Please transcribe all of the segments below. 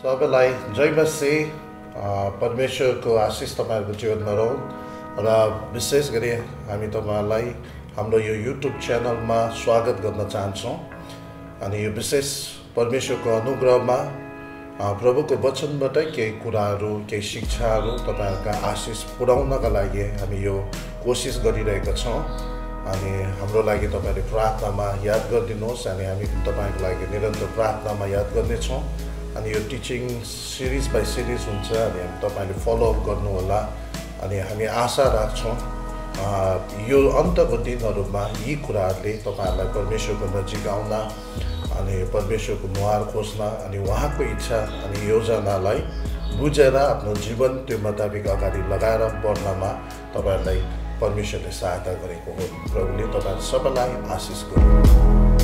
सबैलाई जय मसीह परमेश्वरको आशिष तपाईहरुको जीवनमा रहोस् र विशेष गरी हामी तपाईहरुलाई हाम्रो यो युट्युब च्यानलमा स्वागत गर्न चाहन्छौं अनि यो विशेष परमेश्वरको अनुग्रहमा प्रभुको वचनबाटै केही कुराहरू केही शिक्षाहरू तपाईहरुका आशिष पुर्याउनका लागि हामी यो कोशिश गरिरहेका छौं अनि हाम्रो लागि तपाईहरुले प्रार्थनामा याद गरिदिनुहोस् अनि हामी तपाईहरुको लागि निरन्तर प्रार्थनामा याद गर्नेछौं अनि यो टिचिङ सिरिज बाइ सिरिज हुन्छ अनि हामी तपाईले फलो अप गर्नु होला अनि हामी आशा राख्छौं यो अन्तको दिनहरुमा यी कुराहरुले तपाईहरुलाई परमेश्वरको नजिक आउन अनि परमेश्वरको मुहार खोज्न अनि उहाँको इच्छा अनि योजनालाई बुझेर आफ्नो जीवन त्यो मुताबिक अगाडि लगाएर बढ्नमा तपाईहरुलाई परमेश्वरले सहायता गरेको हो। प्रभुले तपाईहरु सबैलाई आशिष गरून्।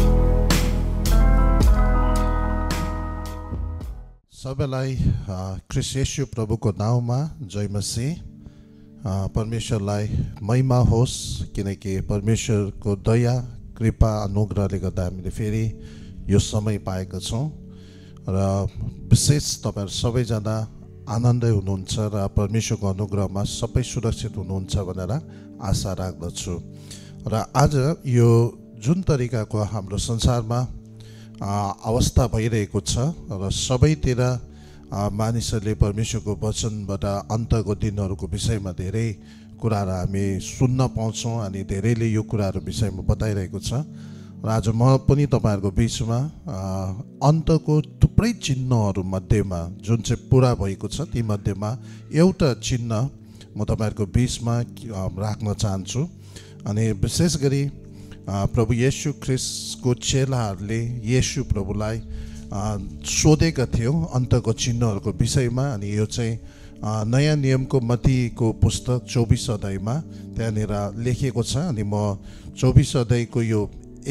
सबैलाई ख्रीष्ट येशू प्रभुको नाममा जय मसीह। परमेश्वरलाई महिमा होस् किनकि परमेश्वरको दया कृपा अनुग्रहले गर्दा हामीले फेरि यो समय पाएका छौं र विशेष तपाईहरु सबैजना आनन्दै हुनुहुन्छ र परमेश्वरको अनुग्रहमा सबै सुरक्षित हुनुहुन्छ भनेर आशा राख्दछु। र आज यो जुन तरिकाको हाम्रो संसारमा अवस्था भइरहेको छ र सबैतिर मानिसहरूले परमेश्वरको वचनबाट अन्तको दिनहरूको विषयमा धेरै कुराहरू हामी सुन्न पाउँछौं अनि धेरैले यो कुराहरू विषयमा बताइरहेको छ र आज म पनि तपाईहरुको बीचमा अन्तको थुप्रै चिन्हहरू मध्येमा जुन चाहिँ पूरा भएको छ ती मध्येमा एउटा चिन्ह म तपाईहरुको बीचमा राख्न चाहन्छु अनि विशेष गरी प्रभु येशू ख्रीष्टको चेलाहरूले येशू प्रभुलाई सोधेका थियो अन्तको चिन्हहरूको विषयमा अनि यो चाहिँ नयाँ नियमको मत्तीको पुस्तक 24 अध्यायमा त्यहाँनिर लेखिएको छ अनि म 24 अध्यायको यो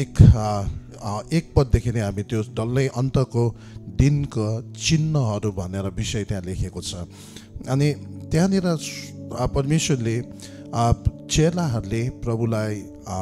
एक पददेखि नै हामी त्यो डल्लै अन्तको दिनको चिन्हहरू भनेर विषय त्यहाँ लेखिएको छ अनि त्यहाँनिर परमेश्वरले चेलाहरूले प्रभुलाई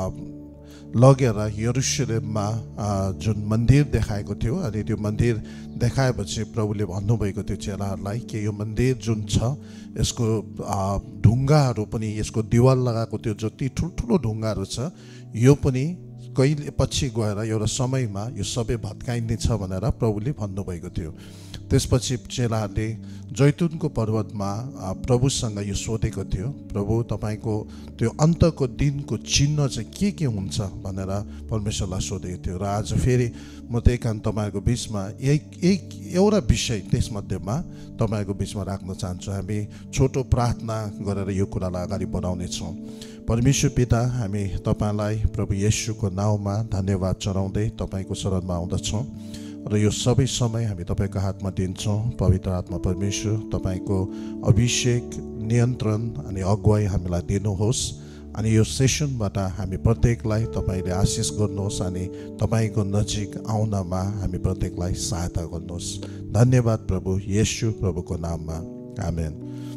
लगेर यरुशलेममा जुन मन्दिर देखाएको थियो अनि त्यो मन्दिर देखाएपछि प्रभुले भन्नुभएको थियो चेलाहरूलाई कि यो मन्दिर जुन छ यसको ढुङ्गाहरू पनि यसको दिवाल लगाएको त्यो जति ठुल्ठुलो ढुङ्गाहरू छ यो पनि कहिले पछि गएर एउटा समयमा यो सबै भत्काइने छ भनेर प्रभुले भन्नुभएको थियो। त्यसपछि चेलाहरूले जैतुनको पर्वतमा प्रभुसँग यो सोधेको थियो प्रभु तपाईको त्यो अन्तको दिनको चिन्ह चाहिँ के हुन्छ भनेर परमेश्वरलाई सोधेको थियो र आज फेरि म त्यही कारण तपाईहरुको बीचमा एउटा विषय त्यसमध्येमा तपाईहरुको बीचमा राख्न चाहन्छु। हामी छोटो प्रार्थना गरेर यो कुरालाई अगाडि बढाउने छौं। परमेश्वर पिता हामी तपाईलाई प्रभु येशूको नाममा धन्यवाद चढाउँदै तपाईको शरणमा आउँदछौं र यो सबै समय हामी तपाईको हातमा दिन्छौं। पवित्र आत्मा परमेश्वर तपाईको अभिषेक नियन्त्रण अनि अगुवाई हामीलाई दिनुहोस् अनि यो सेसनबाट हामी प्रत्येकलाई तपाईले आशिष गर्नुहोस् अनि तपाईको नजिक आउनमा हामी प्रत्येकलाई सहायता गर्नुहोस्। धन्यवाद प्रभु येशू प्रभुको नाममा आमेन।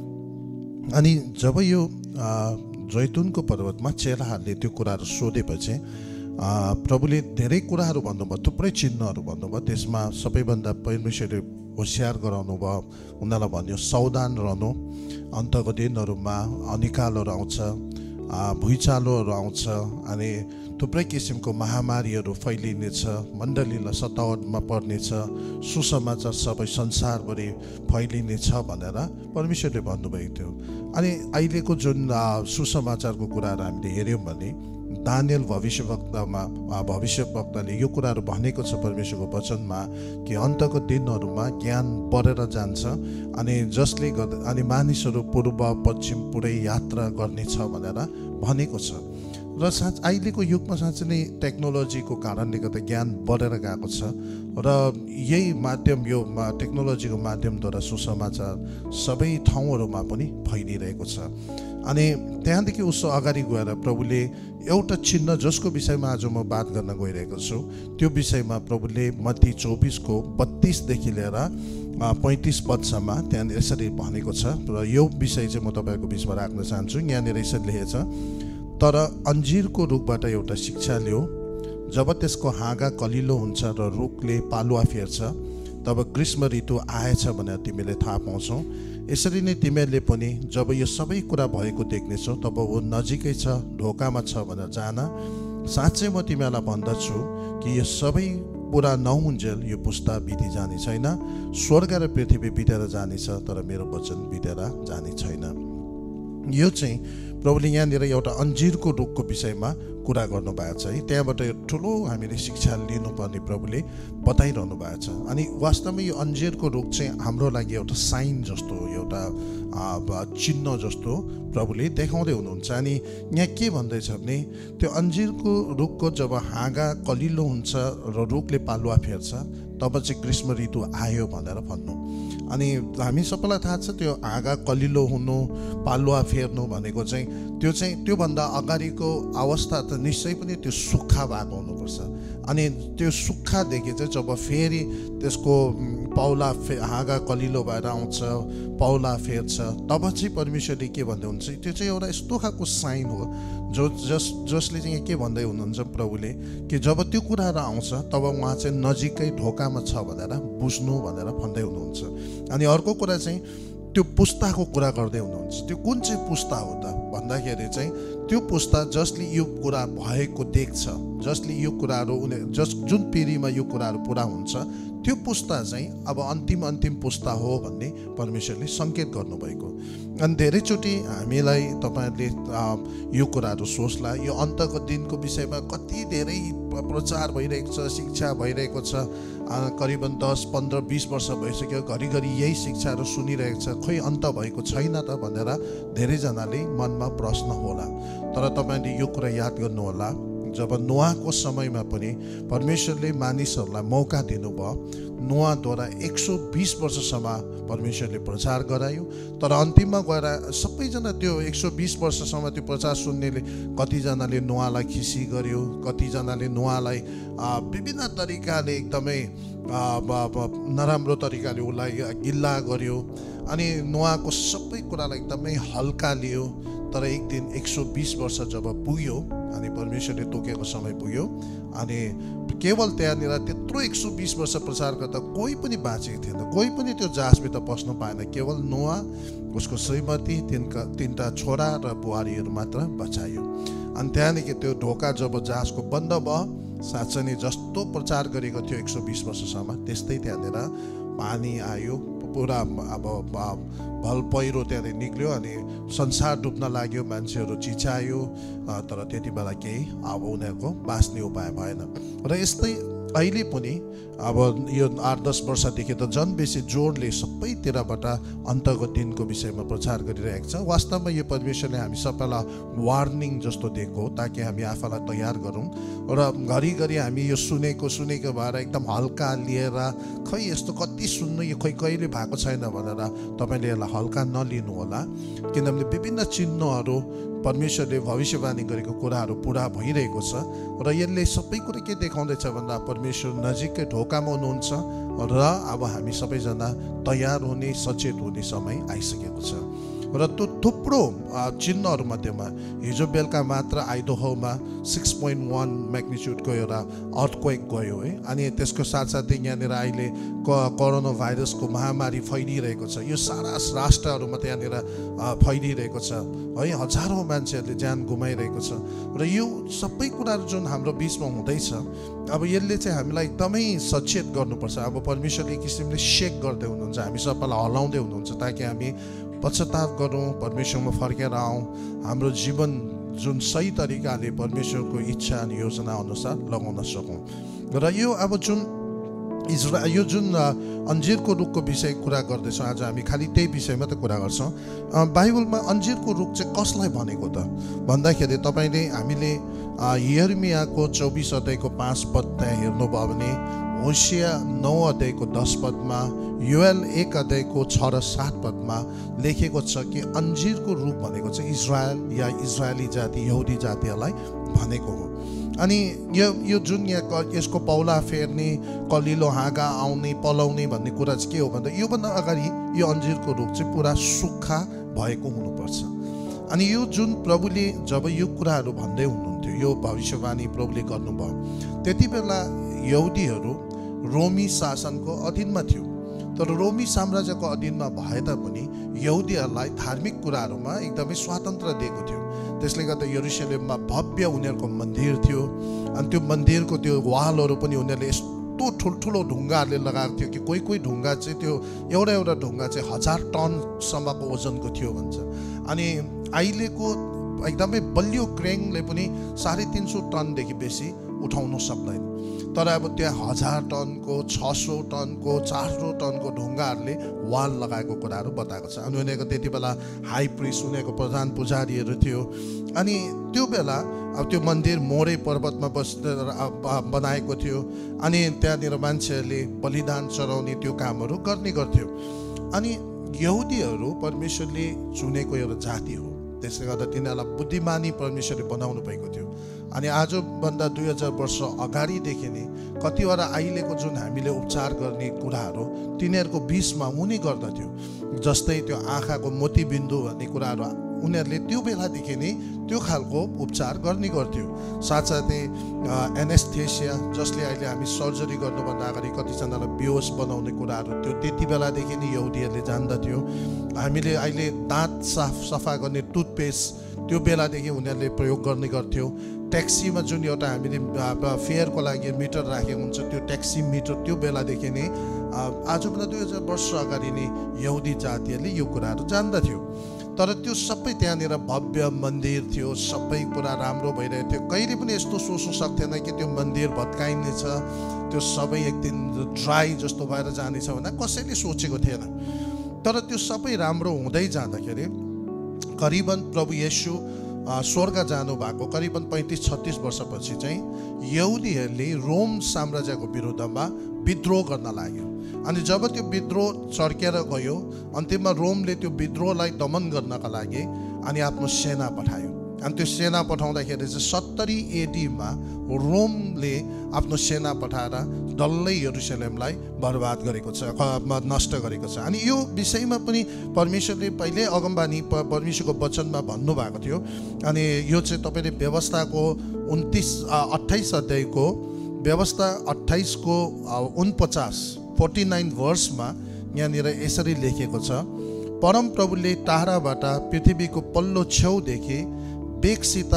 अनि जब यो जैतुनको पर्वतमा चेलाहरूले त्यो कुराहरू सोधेपछि प्रभुले धेरै कुराहरू भन्नुभयो थुप्रै चिन्हहरू भन्नुभयो त्यसमा सबैभन्दा परमेश्वरले होशियार गराउनु भयो उनीहरूलाई भन्यो सावधान रहनु अन्तको दिनहरूमा अनिकालहरू आउँछ भुइँचालोहरू आउँछ अनि थुप्रै किसिमको महामारीहरू फैलिनेछ मण्डलीलाई सतावटमा पर्नेछ सुसमाचार सबै संसारभरि फैलिनेछ भनेर परमेश्वरले भन्नुभएको थियो। अनि अहिलेको जुन सुसमाचारको कुराहरू हामीले हेर्यौं भने दानियल भविष्यवक्ताले यो कुराहरू भनेको छ परमेश्वरको वचनमा कि अन्तको दिनहरूमा ज्ञान बढेर जान्छ अनि जसले गर्दा अनि मानिसहरू पूर्व पश्चिम पुरै यात्रा गर्नेछ भनेर भनेको छ र अहिलेको युगमा साँच्चै नै टेक्नोलोजीको कारणले गर्दा ज्ञान बढेर गएको छ र यही माध्यम यो टेक्नोलोजीको माध्यमद्वारा सुसमाचार सबै ठाउँहरूमा पनि फैलिरहेको छ अनि त्यहाँदेखि उसो अगाडि गएर प्रभुले एउटा चिन्ह जसको विषयमा आज म बात गर्न गइरहेको छु त्यो विषयमा प्रभुले मत्ती 24 को 32 देखि लिएर 35 पदसम्म त्यहाँ यसरी भनेको छ र यो विषय चाहिँ म तपाईहरुको बीचमा राख्न चाहन्छु। यहाँनिर यसरी लेखेको छ तर अन्जीरको रुखबाट एउटा शिक्षा लियो जब त्यसको हाँगा कलिलो हुन्छ र रुखले पालुवा फेर्छ तब ग्रीष्म ऋतु आएछ भनेर तिमीले थाहा पाउँछौ। यसरी नै तिमीहरूले पनि जब यो सबै कुरा भएको देख्नेछौ तब ऊ नजिकै छ, ढोकामा छ भनेर जान। साँच्चै म तिमीहरूलाई भन्दछु कि यो सबै पुरा नहुन्जेल यो पुस्ता बिति जाने छैन। स्वर्ग र पृथ्वी बितेर जानेछ तर मेरो वचन बितेर जाने छैन। यो चाहिँ प्रभुले यहाँनिर एउटा अन्जिरको रुखको विषयमा कुरा गर्नुभएको छ है। त्यहाँबाट यो ठुलो हामीले शिक्षा लिनुपर्ने प्रभुले बताइरहनु भएको छ। अनि वास्तवमा यो अन्जिरको रुख चाहिँ हाम्रो लागि एउटा साइन जस्तो, एउटा चिन्ह जस्तो प्रभुले देखाउँदै हुनुहुन्छ। अनि यहाँ के भन्दैछ भने त्यो अन्जिरको रुखको जब हाँगा कलिलो हुन्छ र रुखले पालुवा फेर्छ तब चाहिँ ग्रीष्म ऋतु आयो भनेर भन्नु। अनि हामी सबैलाई थाहा छ त्यो हाँगा कलिलो हुनु, पालुवा फेर्नु भनेको चाहिँ त्योभन्दा अगाडिको अवस्था त निश्चय पनि त्यो सुक्खा भएको हुनुपर्छ। अनि त्यो सुक्खादेखि चाहिँ जब फेरि त्यसको हाँगा कलिलो भएर आउँछ, पाउला फेर्छ, तब चाहिँ परमेश्वरले के भन्दै हुन्छ, त्यो चाहिँ एउटा यस्तो खालको साइन हो जसले चाहिँ के भन्दै हुनुहुन्छ प्रभुले कि जब त्यो कुराहरू आउँछ तब उहाँ चाहिँ नजिकै ढोकामा छ भनेर बुझ्नु भनेर भन्दै हुनुहुन्छ। अनि अर्को कुरा चाहिँ त्यो पुस्ताको कुरा गर्दै हुनुहुन्छ। त्यो कुन चाहिँ पुस्ता हो त भन्दाखेरि चाहिँ त्यो पुस्ता जसले यो कुरा भएको देख्छ, जसले यो कुराहरू जुन पिँढीमा यो कुराहरू पुरा हुन्छ त्यो पुस्ता चाहिँ अब अन्तिम पुस्ता हो भन्ने परमेश्वरले सङ्केत गर्नुभएको। अनि धेरैचोटि हामीलाई तपाईँहरूले यो कुराहरू सोच्ला, यो अन्तको दिनको विषयमा कति धेरै प्रचार भइरहेको छ, शिक्षा भइरहेको छ, करिबन 10, 15, 20 वर्ष भइसक्यो, घरिघरि यही शिक्षाहरू सुनिरहेको छ, खोइ अन्त भएको छैन त भनेर धेरैजनाले मनमा प्रश्न होला। तर तपाईँले यो कुरा याद गर्नुहोला, जब नोआको समयमा पनि परमेश्वरले मानिसहरूलाई मौका दिनुभयो, नोआद्वारा 120 वर्षसम्म परमेश्वरले प्रचार गरायो। तर अन्तिममा गएर सबैजना त्यो 120 वर्षसम्म त्यो प्रचार सुन्नेले कतिजनाले नोआलाई खिसी गर्यो, कतिजनाले नोआलाई विभिन्न तरिकाले एकदमै नराम्रो तरिकाले उसलाई गिल्ला गर्यो। अनि नोआको सबै कुरालाई एकदमै हल्का लियो। तर एक दिन 120 वर्ष जब पुग्यो अनि परमेश्वरले तोकेको समय पुग्यो अनि केवल त्यहाँनिर त्यत्रो 120 वर्ष प्रचार गर्दा कोही पनि बाँचेको थिएन, कोही पनि त्यो जहाजभित्र पस्नु पाएन। केवल नोआ, उसको श्रीमती, तिनवटा छोरा र बुहारीहरू मात्र बचायो। अनि त्यहाँदेखि त्यो ढोका जब जहाजको बन्द भयो, साँच्चै नै जस्तो प्रचार गरेको थियो 120 वर्षसम्म त्यस्तै त्यहाँनिर पानी आयो, पुरा अब भल पहिरो त्यहाँनिर निक्ल्यो अनि संसार डुब्न लाग्यो, मान्छेहरू चिचायो। तर त्यति बेला केही अब उनीहरूको बाँच्ने उपाय भएन। र यस्तै अहिले पनि अब यो 8-10 वर्षदेखि त झन् बेसी जोडले सबैतिरबाट अन्तको दिनको विषयमा प्रचार गरिरहेको छ। वास्तवमा यो परमेश्वरले हामी सबैलाई वार्निङ जस्तो दिएको हो ताकि हामी आफूलाई तयार गरौँ। र घरिघरि हामी यो सुनेको भएर एकदम हल्का लिएर खै यस्तो कति सुन्नु, यो खै कहिले भएको छैन भनेर तपाईँले यसलाई हल्का नलिनु होला। किनभने विभिन्न चिन्हहरू परमेश्वरले भविष्यवाणी गरेको कुराहरू पुरा भइरहेको छ। र यसले सबै कुरा के देखाउँदैछ भन्दा परमेश्वर नजिकै ढोकामा हुनुहुन्छ र अब हामी सबैजना तयार हुने, सचेत हुने समय आइसकेको छ। र त्यो थुप्रो चिन्हहरू मध्येमा हिजो बेलुका मात्र आइडोहोमा 6.1 म्याग्निट्युडको एउटा अर्थक्वेक गयो है। अनि त्यसको साथसाथै यहाँनिर अहिले कोरोना भाइरसको महामारी फैलिरहेको छ। यो सारा राष्ट्रहरूमा त्यहाँनिर फैलिरहेको छ है। हजारौँ मान्छेहरूले ज्यान गुमाइरहेको छ। र यो सबै कुराहरू जुन हाम्रो बिचमा हुँदैछ, अब यसले चाहिँ हामीलाई एकदमै सचेत गर्नुपर्छ। अब परमेश्वरले एक किसिमले सेक गर्दै हुनुहुन्छ, हामी सबैलाई हलाउँदै हुनुहुन्छ ताकि हामी पश्चाताप गरौँ, परमेश्वरमा फर्केर आउँ, हाम्रो जीवन जुन सही तरिकाले परमेश्वरको इच्छा अनि योजना अनुसार लगाउन सकौँ। र यो अब यो जुन अन्जिरको रुखको विषय कुरा गर्दैछौँ, आज हामी खालि त्यही विषयमा त कुरा गर्छौँ। बाइबलमा अन्जिरको रुख चाहिँ कसलाई भनेको त भन्दाखेरि हामीले यिर्मियाको 24 अध्यायको 5 पद त्यहाँ हेर्नुभयो भने, होसिया 9 अध्यायको 10 पदमा, योएल 1 अध्यायको 6 र 7 पदमा लेखेको छ कि अन्जिरको रुख भनेको चाहिँ इजरायल या इजरायली जाति, यहुदी जातिहरूलाई भनेको हो। अनि यो जुन यहाँ यसको पौला फेर्ने, कलिलो हाँगा आउने, पलाउने भन्ने कुरा चाहिँ के हो भन्दा योभन्दा अगाडि यो अन्जिरको रुख चाहिँ पुरा सुक्खा भएको हुनुपर्छ। अनि यो जुन प्रभुले जब यो कुराहरू भन्दै हुनुहुन्थ्यो, यो भविष्यवाणी प्रभुले गर्नुभयो, त्यति बेला यहुदीहरू रोमी शासनको अधीनमा थियो। तर रोमी साम्राज्यको अधीनमा भए तापनि यहुदीहरूलाई धार्मिक कुराहरूमा एकदमै स्वातन्त्र्य दिएको थियो। त्यसले गर्दा यरुशलेममा भव्य उनीहरूको मन्दिर थियो। अनि त्यो मन्दिरको त्यो वालहरू पनि उनीहरूले यस्तो ठुल्ठुलो ढुङ्गाहरूले लगाएको थियो कि कोही ढुङ्गा चाहिँ त्यो एउटा ढुङ्गा चाहिँ 1000 टनसम्मको ओजनको थियो भन्छ। अनि अहिलेको एकदमै बलियो क्रेनले पनि 350 टनदेखि बेसी उठाउन सक्दैन। तर अब त्यहाँ 1000 टनको 600 टनको 400 टनको ढुङ्गाहरूले वाल लगाएको कुराहरू बताएको छ। अनि उनीहरूको त्यति बेला हाई प्रिस्ट उनीहरूको प्रधान पुजारीहरू थियो। अनि त्यो बेला अब त्यो मन्दिर मोरे पर्वतमा बनाएको थियो। अनि त्यहाँनिर मान्छेहरूले बलिदान चढाउने त्यो कामहरू गर्ने गर्थ्यो। अनि यहुदीहरू परमेश्वरले चुनेको एउटा जाति हो। त्यसले गर्दा तिनीहरूलाई बुद्धिमानी परमेश्वरले बनाउनु भएको थियो। अनि आजभन्दा 2000 वर्ष अगाडिदेखि नै कतिवटा अहिलेको जुन हामीले उपचार गर्ने कुराहरू तिनीहरूको बिचमा हुने गर्दथ्यो। जस्तै त्यो आँखाको मोतीबिन्दु भन्ने कुराहरू उनीहरूले त्यो बेलादेखि नै त्यो खालको उपचार गर्ने गर्थ्यो। साथसाथै एनेस्थेसिया, जसले अहिले हामी सर्जरी गर्नुभन्दा अगाडि कतिजनालाई बेहोस बनाउने कुराहरू त्यो त्यति बेलादेखि नै यहुदीहरूले जान्दथ्यो। हामीले अहिले दाँत सफा गर्ने टुथपेस्ट त्यो बेलादेखि उनीहरूले प्रयोग गर्ने गर्थ्यो। ट्याक्सीमा जुन एउटा हामीले फेयरको लागि मिटर राखेको हुन्छ त्यो ट्याक्सी मिटर त्यो बेलादेखि नै आजभन्दा 2000 वर्ष अगाडि नै यहुदी जातिहरूले यो कुराहरू जान्दथ्यो। तर त्यो सबै त्यहाँनिर भव्य मन्दिर थियो, सबै कुरा राम्रो भइरहेको थियो। कहिले पनि यस्तो सोच्नु सक्थेन कि त्यो मन्दिर भत्काइनेछ, त्यो सबै एक दिन ड्राई जस्तो भएर जानेछ भनेर कसैले सोचेको थिएन। तर त्यो सबै राम्रो हुँदै जाँदाखेरि करिबन प्रभु येशू स्वर्ग जानुभएको करिबन 35-36 वर्षपछि चाहिँ यहुदीहरूले रोम साम्राज्यको विरुद्धमा विद्रोह गर्न लाग्यो। अनि जब त्यो विद्रोह चर्केर गयो, अन्तिममा रोमले त्यो विद्रोहलाई दमन गर्नका लागि अनि आफ्नो सेना पठायो। अनि त्यो सेना पठाउँदाखेरि चाहिँ 70 एडीमा रोमले आफ्नो सेना पठाएर डल्लै यरुशलेमलाई बर्बाद गरेको छ, नष्ट गरेको छ। अनि यो विषयमा पनि परमेश्वरले पहिले अगमबानी परमेश्वरको वचनमा भन्नुभएको थियो। अनि यो चाहिँ तपाईँले व्यवस्थाको 28 अध्यायको व्यवस्था 28 को 49 वर्षमा यहाँनिर यसरी लेखेको छ, परम प्रभुले टाढाबाट पृथ्वीको पल्लो छेउदेखि बेगसित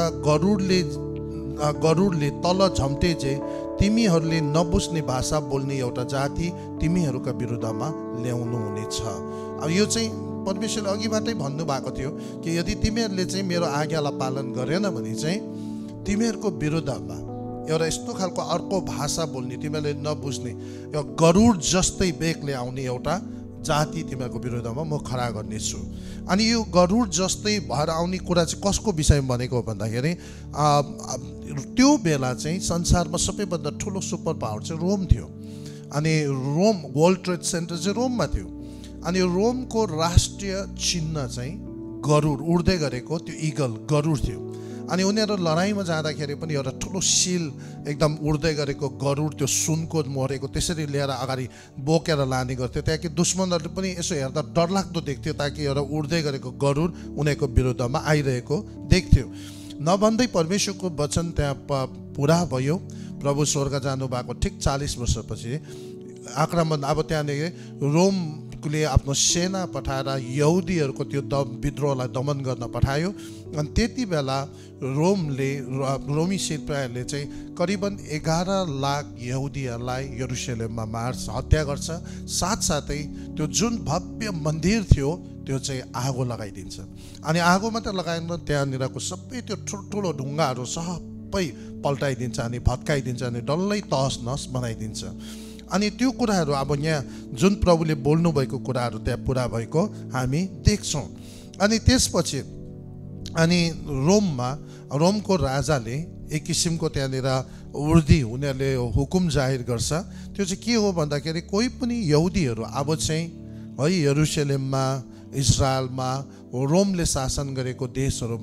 गरुडले तल झम्टेजे तिमीहरूले नबुझ्ने भाषा बोल्ने एउटा जाति तिमीहरूका विरुद्धमा ल्याउनु हुनेछ। अब यो चाहिँ परमेश्वरले अघिबाटै भन्नुभएको थियो कि यदि तिमीहरूले चाहिँ मेरो आज्ञालाई पालन गरेन भने चाहिँ तिमीहरूको विरुद्धमा एउटा यस्तो खालको अर्को भाषा बोल्ने, तिमीहरूले नबुझ्ने यो गरुड जस्तै बेगले आउने एउटा जाति तिमीहरूको विरुद्धमा म खडा गर्नेछु। अनि यो गरुड जस्तै भएर आउने कुरा चाहिँ कसको विषयमा भनेको भन्दाखेरि त्यो बेला चाहिँ संसारमा सबैभन्दा ठुलो सुपर पावर चाहिँ रोम थियो। अनि रोम वर्ल्ड ट्रेड सेन्टर चाहिँ रोममा थियो। अनि रोमको राष्ट्रिय चिन्ह चाहिँ गरुड उड्दै गरेको त्यो इगल गरुड थियो। अनि उनीहरू लडाइँमा जाँदाखेरि पनि एउटा ठुलो सिल एकदम उड्दै गरेको गरुड त्यो सुनको मरेको त्यसरी लिएर अगाडि बोकेर लाने गर्थ्यो। त्यहाँ कि दुश्मनहरूले पनि यसो हेर्दा डरलाग्दो देख्थ्यो, ताकि एउटा उड्दै गरेको गरुड उनीहरूको विरुद्धमा आइरहेको देख्थ्यो। नभन्दै परमेश्वरको वचन त्यहाँ पुरा भयो। प्रभु स्वर्ग जानुभएको ठिक 40 वर्षपछि आक्रमण अब त्यहाँनिर रोमले आफ्नो सेना पठाएर यहुदीहरूको त्यो विद्रोहलाई दमन गर्न पठायो। अनि त्यति बेला रोमी सिपाहीहरूले चाहिँ करिबन 11 लाख यहुदीहरूलाई यरुशलेममा हत्या गर्छ। साथसाथै त्यो जुन भव्य मन्दिर थियो त्यो चाहिँ आगो लगाइदिन्छ। अनि आगो मात्र लगाएन, त्यहाँनिरको सबै त्यो ठुल्ठुलो ढुङ्गाहरू सबै पल्टाइदिन्छ अनि भत्काइदिन्छ अनि डल्लै तहस नहस बनाइदिन्छ। अनि त्यो कुराहरू अब यहाँ जुन प्रभुले बोल्नुभएको कुराहरू त्यहाँ पुरा भएको हामी देख्छौँ। अनि त्यसपछि अनि रोमको राजाले एक किसिमको त्यहाँनिर उनीहरूले हुकुम जाहिर गर्छ। त्यो चाहिँ के हो भन्दाखेरि कोही पनि यहुदीहरू अब चाहिँ है यरुशलेममा, इजरायलमा, रोमले शासन गरेको देशहरूमा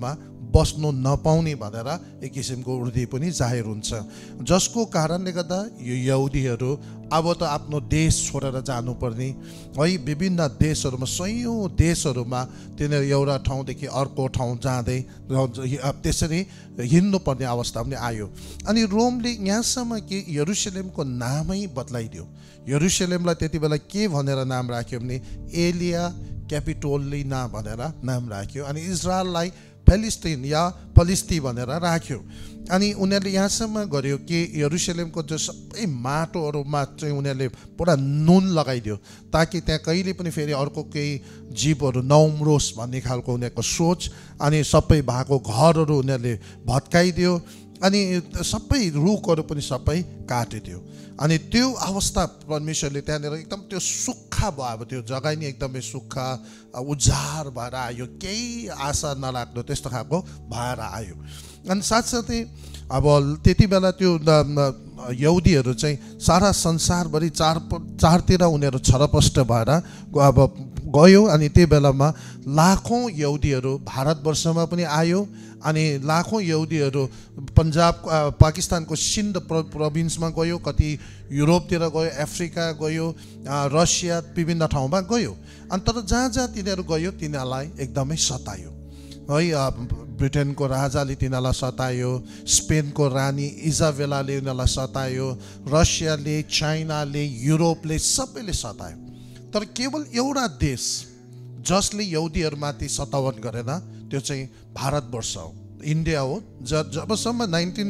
बस्नु नपाउने भनेर एक किसिमको उर्दी पनि जाहेर हुन्छ, जसको कारणले गर्दा यो यहुदीहरू अब त आफ्नो देश छोडेर जानुपर्ने है, विभिन्न देशहरूमा सयौँ देशहरूमा तिनीहरू एउटा ठाउँदेखि अर्को ठाउँ जाँदै त्यसरी हिँड्नुपर्ने अवस्था पनि आयो। अनि रोमले यहाँसम्म कि यरुसलेमको नामै बदलाइदियो। यरुसलेमलाई त्यति बेला के भनेर नाम राख्यो भने एलिया क्यापिटोलिना भनेर नाम राख्यो। अनि इजरायललाई फेलिस्टिन या फलिस्ती भनेर राख्यो। अनि उनीहरूले यहाँसम्म गर्यो कि यरुसलेमको जो सबै माटोहरूमा चाहिँ उनीहरूले पुरा नुन लगाइदियो ताकि त्यहाँ कहिले पनि फेरि अर्को केही जीवहरू नउम्रोस् भन्ने खालको उनीहरूको सोच। अनि सबै भएको घरहरू उनीहरूले भत्काइदियो अनि सबै रुखहरू पनि सबै काटिदियो। अनि त्यो अवस्था परमेश्वरले त्यहाँनिर एकदम त्यो सुक्खा भयो, अब त्यो जग्गा नि एकदमै सुक्खा उजाड भएर आयो, केही आशा नलाग्दो त्यस्तो खालको भएर आयो। अनि साथसाथै अब त्यति बेला त्यो यहुदीहरू चाहिँ सारा संसारभरि चारतिर उनीहरू छरपष्ट भएर अब गयो। अनि त्यो बेलामा लाखौँ यहुदीहरू भारतवर्षमा पनि आयो। अनि लाखौँ यहुदीहरू पन्जाब पाकिस्तानको सिन्ध प्रोभिन्समा गयो, कति युरोपतिर गयो, अफ्रिका गयो, रसिया विभिन्न ठाउँमा गयो। अनि तर जहाँ जहाँ तिनीहरू गयो तिनीहरूलाई एकदमै सतायो है। ब्रिटेनको राजाले तिनीहरूलाई सतायो, स्पेनको रानी इजाबेलाले उनीहरूलाई सतायो, रसियाले, चाइनाले, युरोपले सबैले सतायो। तर केवल एउटा देश जसले यहुदीहरूमाथि सतावन गरेन त्यो चाहिँ भारतवर्ष हो, इन्डिया हो। जबसम्म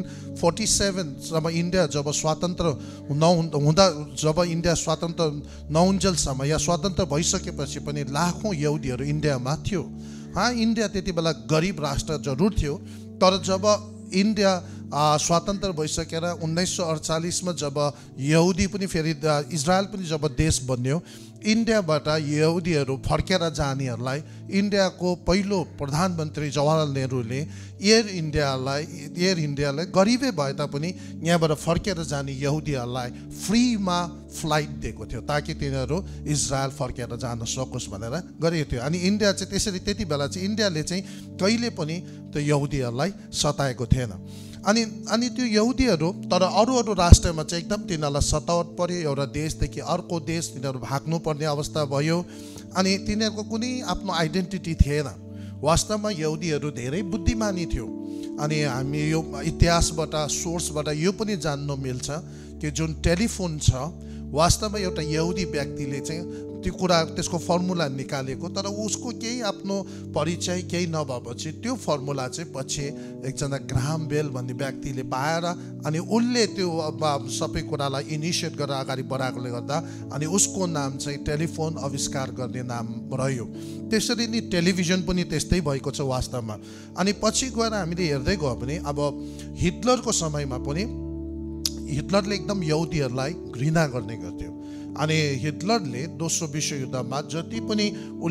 1947सम्म इन्डिया जब स्वतन्त्र नहुँदा, जब इन्डिया स्वतन्त्र नहुन्जेलसम्म या स्वतन्त्र भइसकेपछि पनि लाखौँ यहुदीहरू इन्डियामा थियो। इन्डिया त्यति बेला गरिब राष्ट्र जरुर थियो, तर जब इन्डिया स्वतन्त्र भइसकेर 1948मा जब यहुदी पनि फेरि इजरायल पनि जब देश बन्यो, इन्डियाबाट यहुदीहरू फर्केर जानेहरूलाई इन्डियाको पहिलो प्रधानमन्त्री जवाहरलाल नेहरूले एयर इन्डियालाई गरिबै भए तापनि यहाँबाट फर्केर जाने यहुदीहरूलाई फ्रीमा फ्लाइट दिएको थियो ताकि तिनीहरू इजरायल फर्केर जान सकोस् भनेर गरेको थियो। अनि इन्डिया चाहिँ त्यसरी त्यति बेला चाहिँ इन्डियाले चाहिँ कहिले पनि त्यो यहुदीहरूलाई सताएको थिएन। अनि त्यो यहुदीहरू तर अरू राष्ट्रमा चाहिँ एकदम तिनीहरूलाई सतावट पर्यो, एउटा देशदेखि अर्को देश तिनीहरू भाग्नुपर्ने अवस्था भयो। अनि तिनीहरूको कुनै आफ्नो आइडेन्टिटी थिएन। वास्तवमा यहुदीहरू धेरै बुद्धिमानी थियो। अनि हामी यो इतिहासबाट सोर्सबाट यो पनि जान्नु मिल्छ कि जुन टेलिफोन छ वास्तवमा एउटा यहुदी व्यक्तिले चाहिँ त्यो कुरा त्यसको फर्मुला निकालेको, तर उसको केही आफ्नो परिचय केही नभएपछि त्यो फर्मुला चाहिँ पछि एकजना ग्राहम बेल भन्ने व्यक्तिले पाएर अनि उसले त्यो सबै कुरालाई इनिसिएट गरेर अगाडि बढाएकोले गर्दा अनि उसको नाम चाहिँ टेलिफोन आविष्कार गर्ने नाम रह्यो। त्यसरी नै टेलिभिजन पनि त्यस्तै भएको छ वास्तवमा। अनि पछि गएर हामीले हेर्दै गयो भने अब हिटलरको समयमा पनि हिटलरले एकदम यहुदीहरूलाई घृणा गर्ने गर्थ्यो। अनि हिटलरले दोस्रो विश्वयुद्धमा जति पनि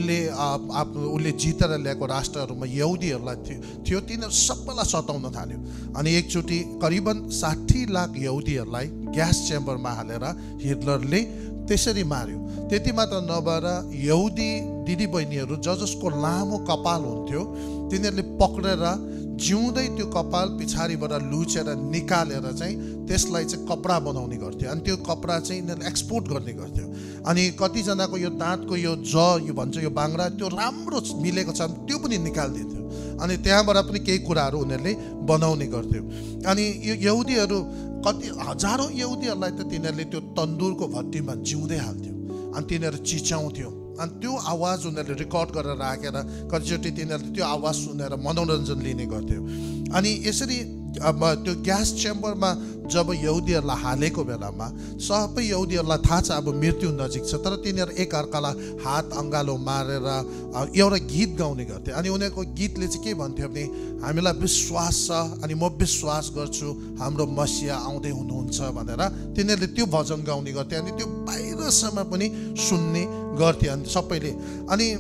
उसले जितेर ल्याएको राष्ट्रहरूमा यहुदीहरूलाई थियो तिनीहरू सबैलाई सताउन थाल्यो। अनि एकचोटि करिबन 60 लाख यहुदीहरूलाई ग्यास च्याम्बरमा हालेर हिटलरले त्यसरी मार्यो। त्यति मात्र नभएर यहुदी दिदीबहिनीहरू जसको लामो कपाल हुन्थ्यो तिनीहरूले पक्रेर जिउँदै त्यो कपाल पछाडिबाट लुचेर निकालेर चाहिँ त्यसलाई चाहिँ कपडा बनाउने गर्थ्यो। अनि त्यो कपडा चाहिँ यिनीहरूले एक्सपोर्ट गर्ने गर्थ्यो। अनि कतिजनाको यो दाँतको यो यो भन्छ यो बाङ्रा त्यो राम्रो मिलेको छ त्यो पनि निकालिदिन्थ्यो। अनि त्यहाँबाट पनि केही कुराहरू उनीहरूले बनाउने गर्थ्यो। अनि यो यहुदीहरू कति हजारौँ यहुदीहरूलाई त तिनीहरूले त्यो तन्दुरको भट्टीमा जिउँदै हाल्थ्यो। अनि तिनीहरू चिच्याउँथ्यो। अनि त्यो आवाज उनीहरूले रेकर्ड गरेर राखेर कतिचोटि तिनीहरूले त्यो आवाज सुनेर मनोरञ्जन लिने गर्थ्यो। अनि यसरी अब त्यो ग्यास च्याम्बरमा जब यहुदीहरूलाई हालेको बेलामा सबै यहुदीहरूलाई थाहा छ अब मृत्यु नजिक छ, तर तिनीहरू एकअर्कालाई हात अँगालो मारेर एउटा गीत गाउने गर्थे। अनि उनीहरूको गीतले चाहिँ के भन्थ्यो भने हामीलाई विश्वास छ अनि म विश्वास गर्छु हाम्रो मसिया आउँदै हुनुहुन्छ भनेर तिनीहरूले त्यो भजन गाउने गर्थे। अनि त्यो बाहिरसम्म पनि सुन्ने गर्थे अनि सबैले। अनि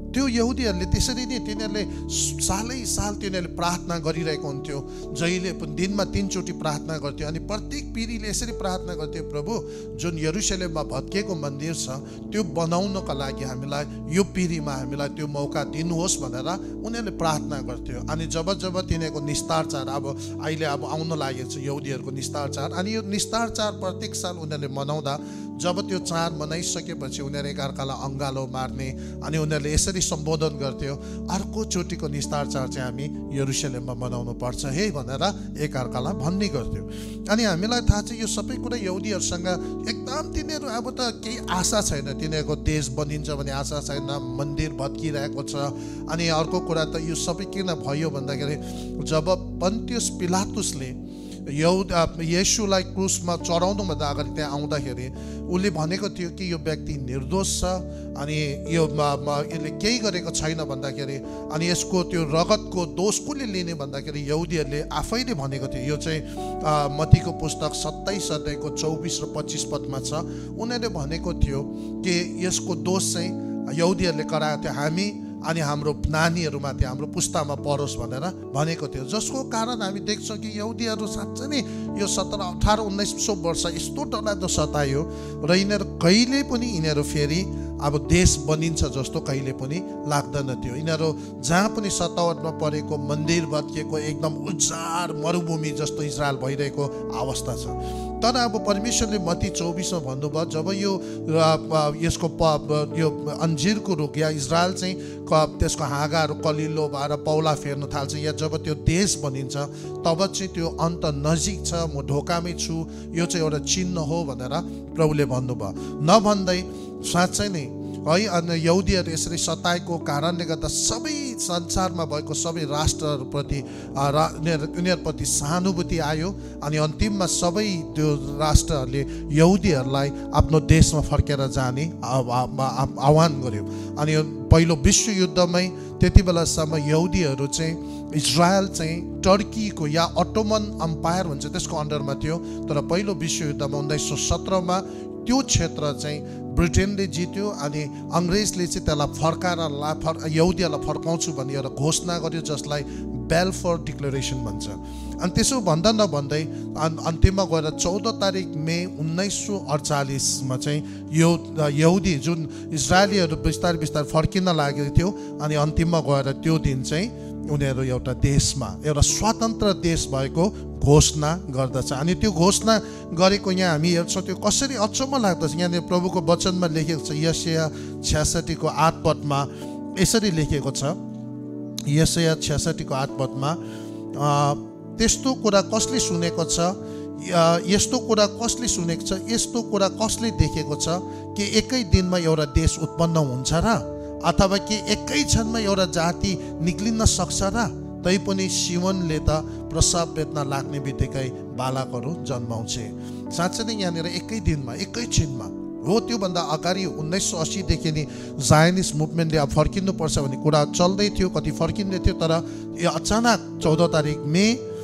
त्यो यहुदीहरूले त्यसरी नै तिनीहरूले सालै साल तिनीहरूले प्रार्थना गरिरहेको हुन्थ्यो। जहिले पनि दिनमा 3 चोटि प्रार्थना गर्थ्यो अनि प्रत्येक पिँढीले यसरी प्रार्थना गर्थ्यो, प्रभु जुन यरुशलेममा भत्किएको मन्दिर छ त्यो बनाउनका लागि हामीलाई यो पिँढीमा हामीलाई त्यो मौका दिनुहोस् भनेर उनीहरूले प्रार्थना गर्थ्यो। अनि जब जब तिनीहरूको निस्तार चाड अब अहिले आउन लागेको छ यहुदीहरूको निस्तार चाड, अनि यो निस्तार चाड प्रत्येक साल उनीहरूले मनाउँदा जब त्यो चाड मनाइसकेपछि उनीहरू एकअर्कालाई अङ्गालो मार्ने अनि उनीहरूले यसरी सम्बोधन गर्थ्यो, अर्को चोटिको निस्तार चाड चाहिँ हामी यरुशलेममा मनाउनु पर्छ है भनेर एकअर्कालाई भन्ने गर्थ्यो। अनि हामीलाई थाहा छ यो सबै कुरा यहुदीहरूसँग एकदम तिनीहरू अब त केही आशा छैन, तिनीहरूको देश बनिन्छ भन्ने आशा छैन, मन्दिर भत्किरहेको छ। अनि अर्को कुरा त यो सबै किन भयो भन्दाखेरि जब पन्तियस पिलातुसले येशूलाई क्रुसमा चढाउनुभन्दा अगाडि त्यहाँ आउँदाखेरि उसले भनेको थियो कि यो व्यक्ति निर्दोष छ अनि यो यसले केही गरेको छैन भन्दाखेरि, अनि यसको त्यो रगतको दोष कसले लिने भन्दाखेरि यहुदीहरूले आफैले भनेको थियो। यो चाहिँ मत्तीको पुस्तक 27 अध्यायको 24 र 25 पदमा छ। उनीहरूले भनेको थियो कि यसको दोष चाहिँ यहुदीहरूले कराएको थियो, हामी अनि हाम्रो नानीहरूमाथि हाम्रो पुस्तामा परोस् भनेर भनेको थियो। जसको कारण हामी देख्छौँ कि यहुदीहरू साँच्चै नै यो 17, 18, 1900 वर्ष यस्तो डरलाग्दो सतायो र यिनीहरू कहिले पनि यिनीहरू फेरि अब देश बनिन्छ जस्तो कहिले पनि लाग्दैन थियो। यिनीहरू जहाँ पनि सतावटमा परेको, मन्दिर भत्किएको, एकदम उजाड मरुभूमि जस्तो इजरायल भइरहेको अवस्था छ। तर अब परमेश्वरले मत्ती 24 मा भन्नुभयो जब यो यसको यो अन्जिरको रुख या इजरायल चाहिँ त्यसको हाँगाहरू कलिलो भएर पौला फेर्न थाल्छ या जब त्यो देश बनिन्छ तब चाहिँ त्यो अन्त नजिक छ, म ढोकामै छु, यो चाहिँ एउटा चिन्ह हो भनेर प्रभुले भन्नुभयो। नभन्दै साँच्चै नै है अनि यहुदीहरू यसरी सताएको कारणले गर्दा सबै संसारमा भएको सबै राष्ट्रहरूप्रति उनीहरूप्रति सहानुभूति आयो अनि अन्तिममा सबै त्यो राष्ट्रहरूले यहुदीहरूलाई आफ्नो देशमा फर्केर जाने आह्वान गर्यो। अनि पहिलो विश्वयुद्धमै त्यति बेलासम्म यहुदीहरू चाहिँ इजरायल चाहिँ टर्कीको या अटोमन अम्पायर हुन्छ त्यसको अन्डरमा थियो। तर पहिलो विश्वयुद्धमा 1917 मा त्यो क्षेत्र चाहिँ ब्रिटेनले जित्यो अनि अङ्ग्रेजले चाहिँ त्यसलाई फर्काएर यहुदीहरूलाई फर्काउँछु भन्ने एउटा घोषणा गर्यो जसलाई बेलफोर डिक्लेरेसन भन्छ। अनि त्यसो भन्दा नभन्दै अन्तिममा गएर 14 तारिक मे 1948 मा चाहिँ यो यहुदी जुन इजरायलीहरू बिस्तारै बिस्तारै फर्किन लागेको थियो अनि अन्तिममा गएर त्यो दिन चाहिँ उनीहरू एउटा देशमा एउटा स्वतन्त्र देश भएको घोषणा गर्दछ। अनि त्यो घोषणा गरेको यहाँ हामी हेर्छौँ त्यो कसरी अचम्म लाग्दछ। यहाँनिर प्रभुको वचनमा लेखेको छ यशाया 66 को 8 पदमा यसरी लेखेको छ। यशाया 66 को 8 पदमा त्यस्तो कुरा कसले सुनेको छ, यस्तो कुरा कसले सुनेको छ, यस्तो कुरा कसले देखेको छ कि एकै दिनमा एउटा देश उत्पन्न हुन्छ र अथवा कि एकै क्षणमा एउटा जाति निक्लिन सक्छ र? तैपनि सिमोनले त प्रसव वेदना लाग्ने बित्तिकै बालकहरू जन्माउँछे। साँच्चै नै यहाँनिर एकै दिनमा एकैछिनमा हो। त्योभन्दा अगाडि 1980 देखि नै जायनिस्ट मुभमेन्टले अब फर्किनुपर्छ भन्ने कुरा चल्दै थियो, कति फर्किँदै थियो। तर यो अचानक 14 तारिक मे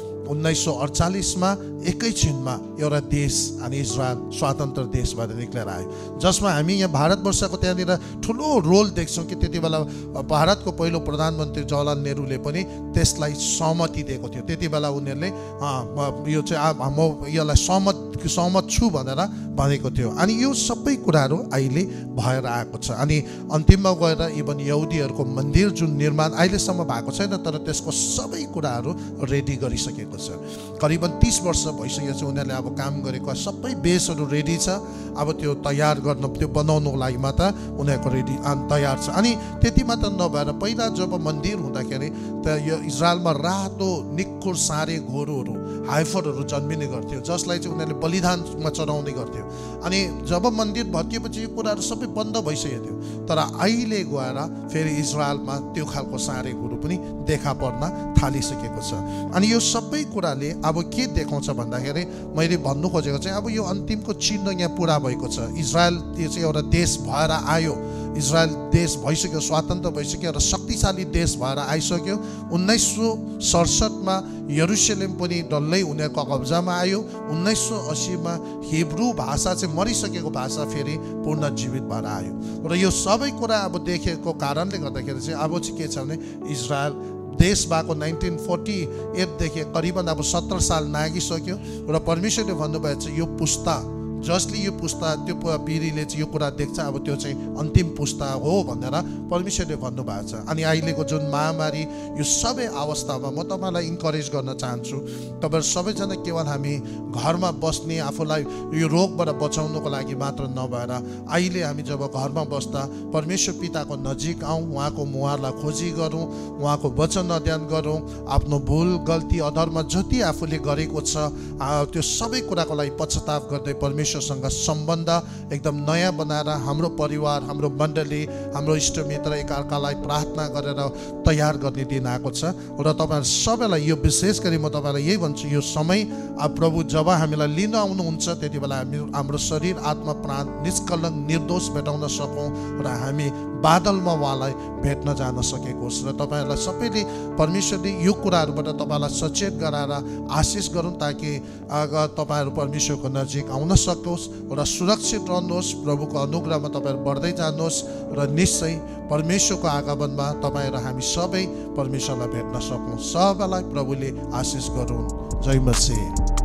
1948 मा एकैछिनमा एउटा देश अनि इजरायल स्वतन्त्र देश भएर निक्लेर आयो, जसमा हामी यहाँ भारतवर्षको त्यहाँनिर ठुलो रोल देख्छौँ कि त्यति बेला भारतको पहिलो प्रधानमन्त्री जवाहरलाल नेहरूले पनि त्यसलाई सहमति दिएको थियो। त्यति बेला उनीहरूले यो चाहिँ म यसलाई सहमत छु भनेर भनेको थियो। अनि यो सबै कुराहरू अहिले भएर आएको छ। अनि अन्तिममा गएर इभन यहुदीहरूको मन्दिर जुन निर्माण अहिलेसम्म भएको छैन तर त्यसको सबै कुराहरू रेडी गरिसकेको छ। करिबन 30 वर्ष भइसकेको छ उनीहरूले अब काम गरेको, सबै बेसहरू रेडी छ। अब त्यो तयार गर्न त्यो बनाउनुको लागि मात्र उनीहरूको रेडी तयार छ। अनि त्यति मात्र नभएर पहिला जब मन्दिर हुँदाखेरि त यो इजरायलमा रातो निक्खुर सारे गोरुहरू हाइफरहरू जन्मिने गर्थ्यो जसलाई चाहिँ उनीहरूले बलिदानमा चढाउने गर्थ्यो। अनि जब मन्दिर भत्किएपछि यो कुराहरू सबै बन्द भइसकेको थियो। तर अहिले गएर फेरि इजरायलमा त्यो खालको सारे गोरु पनि देखा पर्न थालिसकेको छ। अनि यो सबै कुराले अब के देखाउँछ भन्दाखेरि मैले भन्नु खोजेको चाहिँ अब यो अन्तिमको चिन्ह यहाँ पुरा भएको छ। इजरायल त्यो चाहिँ एउटा देश भएर आयो इजरायल देश भइसक्यो, स्वतन्त्र भइसक्यो र शक्तिशाली देश भएर आइसक्यो। 1967 मा यरुशलेम पनि डल्लै उनीहरूको कब्जामा आयो। 1980 मा हिब्रू भाषा चाहिँ मरिसकेको भाषा फेरि पुनर्जीवित भएर आयो। र यो सबै कुरा अब देखेको कारणले गर्दाखेरि चाहिँ अब चाहिँ के छ भने इजरायल देश भएको 1948 देखि करिबन अब 70 साल नागिसक्यो र परमेश्वरले भन्नुभएको छ यो पुस्ता जसले यो पुस्ता त्यो पिँढीले चाहिँ यो कुरा देख्छ अब त्यो चाहिँ अन्तिम पुस्ता हो भनेर परमेश्वरले भन्नुभएको छ। अनि अहिलेको जुन महामारी यो सबै अवस्थामा म तपाईँलाई इन्करेज गर्न चाहन्छु, तपाईँहरू सबैजना केवल हामी घरमा बस्ने आफूलाई यो रोगबाट बचाउनको लागि मात्र नभएर अहिले हामी जब घरमा बस्दा परमेश्वर पिताको नजिक आउँ, उहाँको मुहारलाई खोजी गरौँ, उहाँको वचन अध्ययन गरौँ, आफ्नो भुल गल्ती अधर्म जति आफूले गरेको छ त्यो सबै कुराको लागि पश्चाताप गर्दै परमेश्वरसँग सम्बन्ध एकदम नयाँ बनाएर हाम्रो परिवार, हाम्रो मण्डली, हाम्रो इष्टमित्र एकअर्कालाई प्रार्थना गरेर तयार गर्ने दिन आएको छ। र तपाईँहरू सबैलाई यो विशेष गरी म तपाईँलाई यही भन्छु, यो समय अब प्रभु जब हामीलाई लिन आउनुहुन्छ त्यति बेला हाम्रो शरीर आत्मा प्राण निष्कलङ्क निर्दोष भेटाउन सकौँ र हामी बादलमा उहाँलाई भेट्न जान सकेको होस्। र तपाईँहरूलाई सबैले परमेश्वरले यो कुराहरूबाट तपाईँलाई सचेत गराएर आशिष गरौँ ताकि तपाईँहरू परमेश्वरको नजिक आउन सकोस् र सुरक्षित रहनुहोस्, प्रभुको अनुग्रहमा तपाईँहरू बढ्दै जानुहोस् र निश्चय परमेश्वरको आगमनमा तपाईँ र हामी सबै परमेश्वरलाई भेट्न सकौँ। सबैलाई प्रभुले आशिष गरून्। जय मसीह।